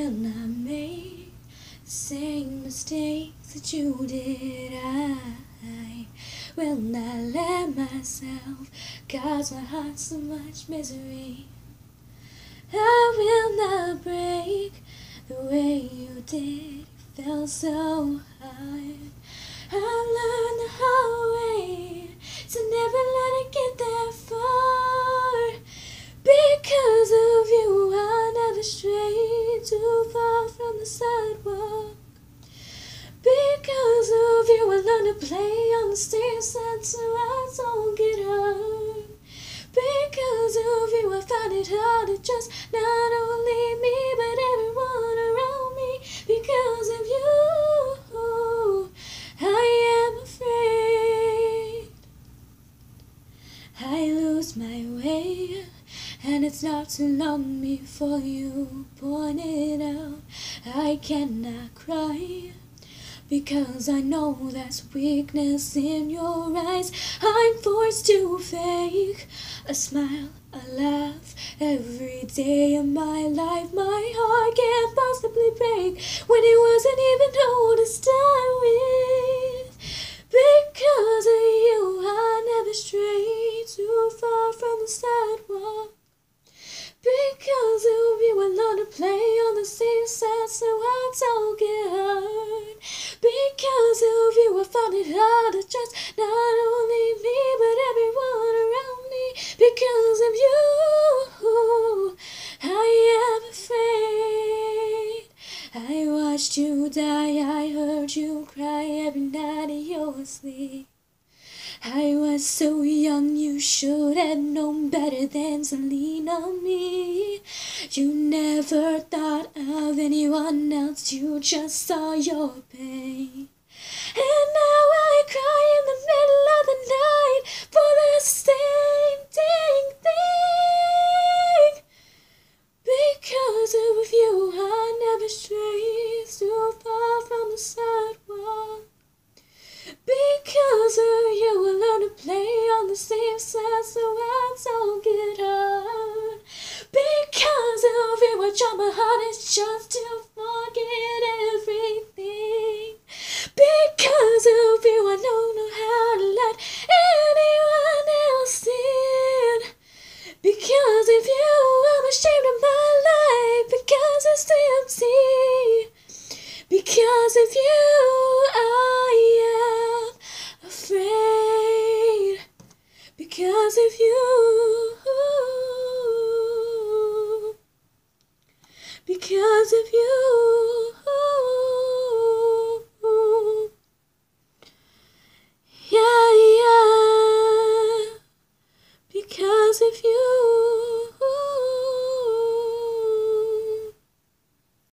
will not make the same mistakes that you did. I will not let myself cause my heart so much misery. I will not break the way you did. It felt so hard. I've learned the hard way to never let it get that far. Because of you, I never strayed too far from the sidewalk. Because of you, I learned to play on the same side so I don't get hurt. Because of you, I find it hard to trust not only me but everyone around me. Because of you, I am afraid I lose my way. And it's not too long before you point it out. I cannot cry because I know that's weakness in your eyes. I'm forced to fake a smile, a laugh every day of my life. My heart can't possibly break when it wasn't even whole to start with. Because of you, I never strayed too far from the sidewalk. Because of you, I learned to play on the same side so I don't get hurt. Because of you, I found it hard to trust not only me but everyone around me. Because of you, I am afraid. I watched you die, I heard you cry every night in your sleep. I was so young, you should have known better than to lean on me. You never thought of anyone else, you just saw your pain. And now I cry in the middle of the night for the same dang thing. Because of you, I never strayed too far from the sidewalk. Because of you, I learned to play on the same side so I don't get hurt. Because of you, I try my hardest just to forget everything. Because of you, I don't know how to let anyone else in. Because of you, I'm ashamed of my life because it's empty. Because of you, I am afraid. Because of you, because of you.